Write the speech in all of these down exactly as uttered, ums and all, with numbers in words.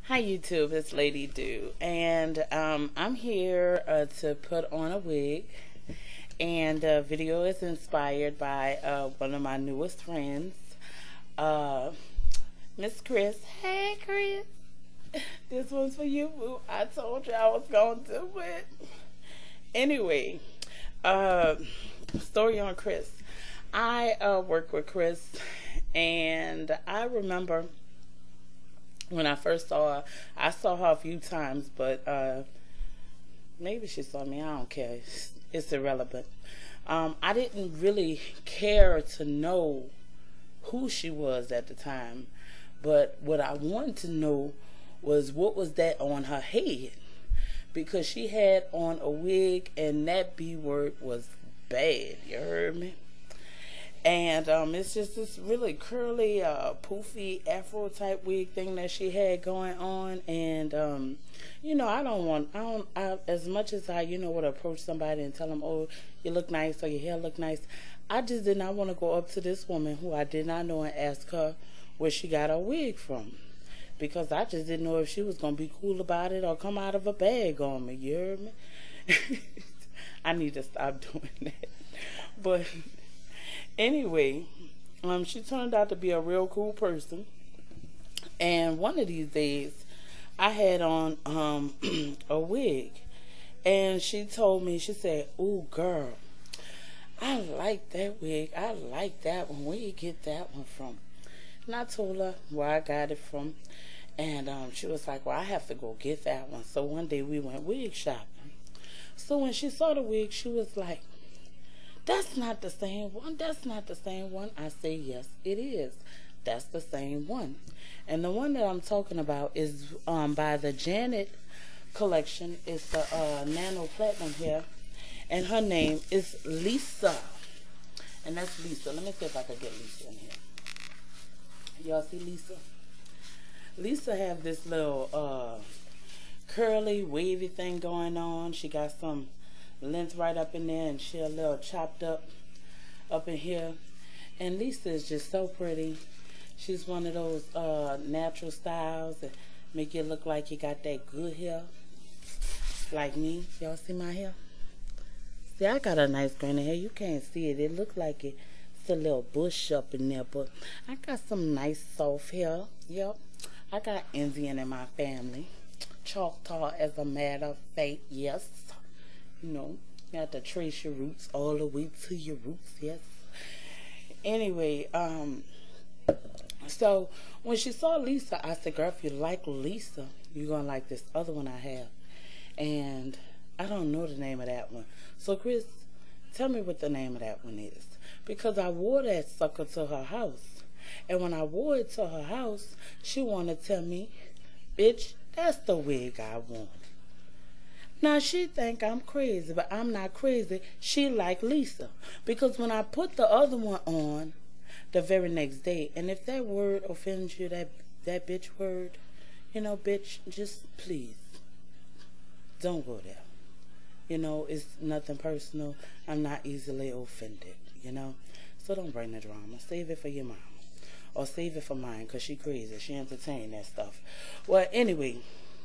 Hi YouTube, it's Lady Do, and um, I'm here uh, to put on a wig, and the video is inspired by uh, one of my newest friends, uh, Miss Chris. Hey Chris, this one's for you, boo. I told you I was going to do it. Anyway, uh, story on Chris. I uh, work with Chris, and I remember when I first saw her, I saw her a few times, but uh, maybe she saw me. I don't care. It's, it's irrelevant. Um, I didn't really care to know who she was at the time, but what I wanted to know was what was that on her head, because she had on a wig, and that B word was bad. You heard me? And um, it's just this really curly, uh, poofy Afro type wig thing that she had going on. And um, you know, I don't want, I don't, I, as much as I, you know, would approach somebody and tell them, oh, you look nice or your hair look nice, I just did not want to go up to this woman who I did not know and ask her where she got her wig from, because I just didn't know if she was gonna be cool about it or come out of a bag on me. You heard me? I need to stop doing that, but. Anyway, um, she turned out to be a real cool person. And one of these days, I had on um, a wig. And she told me, she said, "Ooh, girl, I like that wig. I like that one. Where you get that one from?" And I told her where I got it from. And um, she was like, "Well, I have to go get that one." So one day we went wig shopping. So when she saw the wig, she was like, "That's not the same one. That's not the same one." I say, "Yes, it is. That's the same one." And the one that I'm talking about is um, by the Janet collection. It's the uh, Nano Platinum hair. And her name is Lisa. And that's Lisa. Let me see if I can get Lisa in here. Y'all see Lisa? Lisa have this little uh, curly, wavy thing going on. She got some length right up in there, and she a little chopped up up in here. And Lisa is just so pretty. She's one of those uh, natural styles that make you look like you got that good hair, like me. Y'all see my hair? See, I got a nice grain of hair. You can't see it. It look like it. It's a little bush up in there, but I got some nice soft hair. Yep, I got Indian in my family. Choctaw, as a matter of fact. Yes. You know, you have to trace your roots all the way to your roots, yes. Anyway, um, so when she saw Lisa, I said, "Girl, if you like Lisa, you're going to like this other one I have." And I don't know the name of that one. So, Chris, tell me what the name of that one is. Because I wore that sucker to her house. And when I wore it to her house, she wanted to tell me, "Bitch, that's the wig I want." Now, she think I'm crazy, but I'm not crazy. She like Lisa. Because when I put the other one on the very next day, and if that word offends you, that, that bitch word, you know, bitch, just please, don't go there. You know, it's nothing personal. I'm not easily offended, you know. So don't bring the drama. Save it for your mama. Or save it for mine, because she crazy. She entertain that stuff. Well, anyway.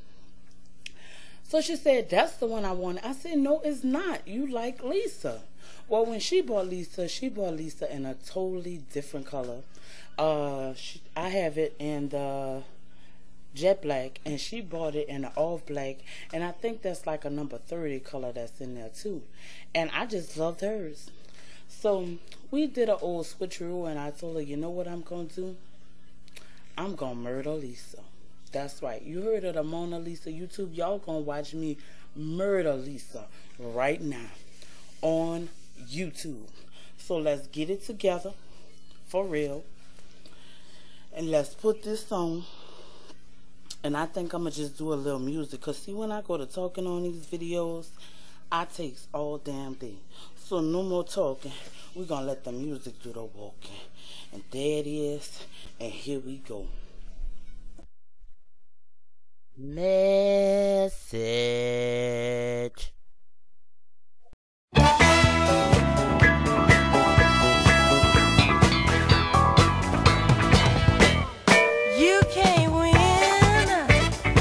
So she said, "That's the one I wanted." I said, "No, it's not. You like Lisa." Well, when she bought Lisa, she bought Lisa in a totally different color. Uh, she, I have it in the jet black, and she bought it in the off black. And I think that's like a number thirty color that's in there too. And I just loved hers. So we did an old switcheroo, and I told her, "You know what I'm going to do? I'm going to murder Lisa." That's right. You heard of the Mona Lisa YouTube. Y'all gonna watch me murder Lisa right now on YouTube. So let's get it together for real. And let's put this on. And I think I'm gonna just do a little music. Because see, when I go to talking on these videos, I takes all damn day. So no more talking. We're gonna let the music do the walking. And there it is. And here we go. Message. You can't win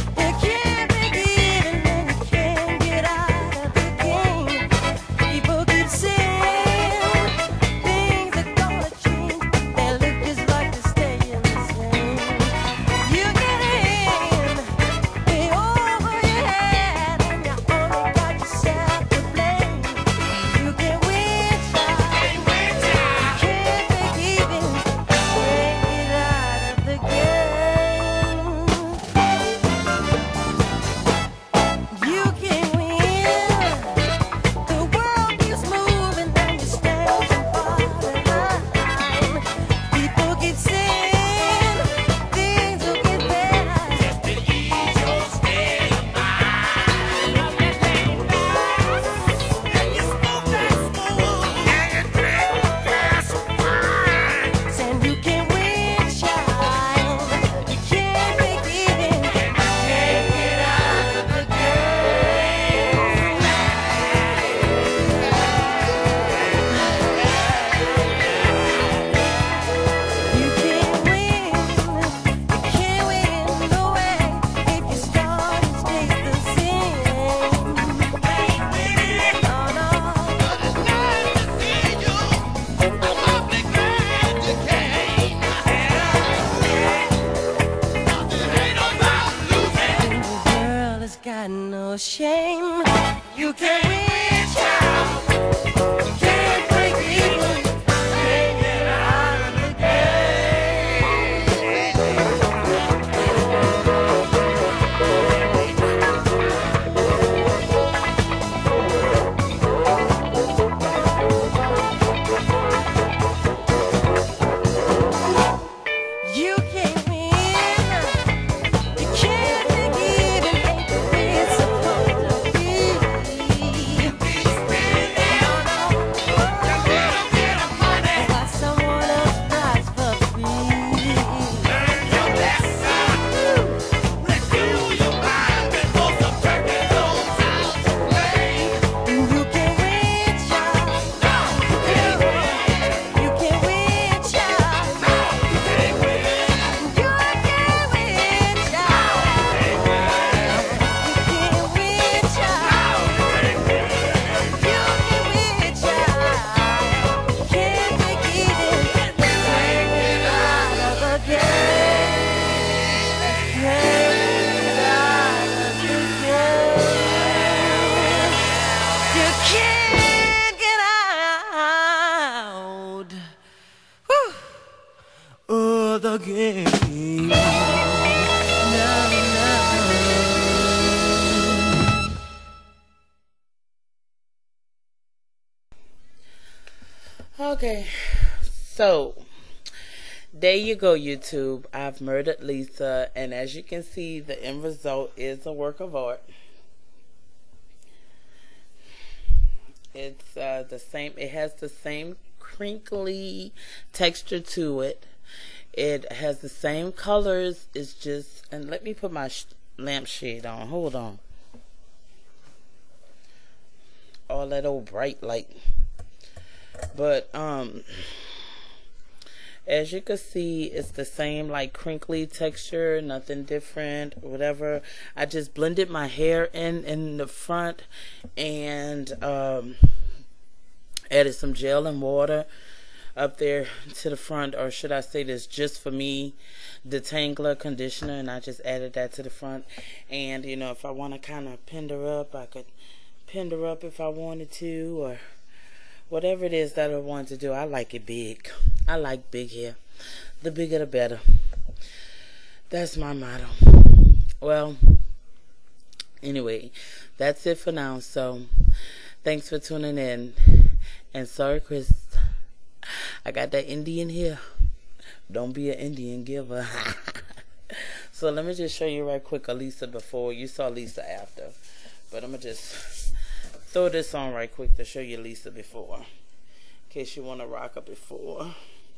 no shame. You can't reach out, you can't break even, can't get out of the you can't win, you can't make it, and ain't the way it's supposed to be. No, no, got someone else prize for free. Learn your lesson. Let's do your mind before some turkey goes out to play. You can't reach out, No, you can't win. you can't reach out, No, you can't win. you can't reach out, you can't reach out. You can reach out, can't make it in, can't get out of the game, can't get out of the game. You can't get out whew, of the game. No, no. Okay, so there you go, YouTube. I've murdered Lisa, and as you can see, the end result is a work of art. It's uh, the same. It has the same crinkly texture to it. It has the same colors. It's just, and let me put my sh lampshade on. Hold on. All that old bright light. But um as you can see, it's the same like crinkly texture, nothing different, whatever. I just blended my hair in in the front and um added some gel and water up there to the front, or should I say this just for me detangler conditioner, and I just added that to the front. And you know, if I want to kind of pin her up, I could pin her up if I wanted to, or whatever it is that I want to do. I like it big. I like big hair. The bigger the better. That's my motto. Well, anyway, that's it for now. So, thanks for tuning in. And sorry, Chris, I got that Indian here. Don't be an Indian giver. So, let me just show you right quick a Lisa before. You saw Lisa after. But I'm going to just throw this on right quick to show you Lisa before, in case you want to rock her before.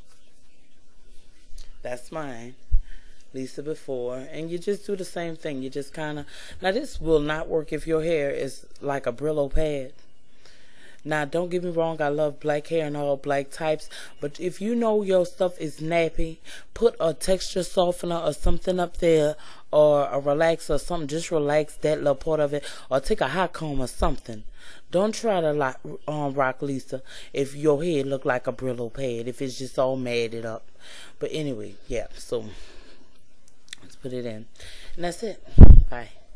That's mine, Lisa before. And you just do the same thing. You just kind of, now this will not work if your hair is like a Brillo pad. Now don't get me wrong, I love black hair and all black types, but if you know your stuff is nappy, put a texture softener or something up there, or a relaxer or something. Just relax that little part of it, or take a hot comb or something. Don't try to lock, um, rock Lisa if your hair look like a Brillo pad, if it's just all matted up. But anyway, yeah, so let's put it in. And that's it. Bye.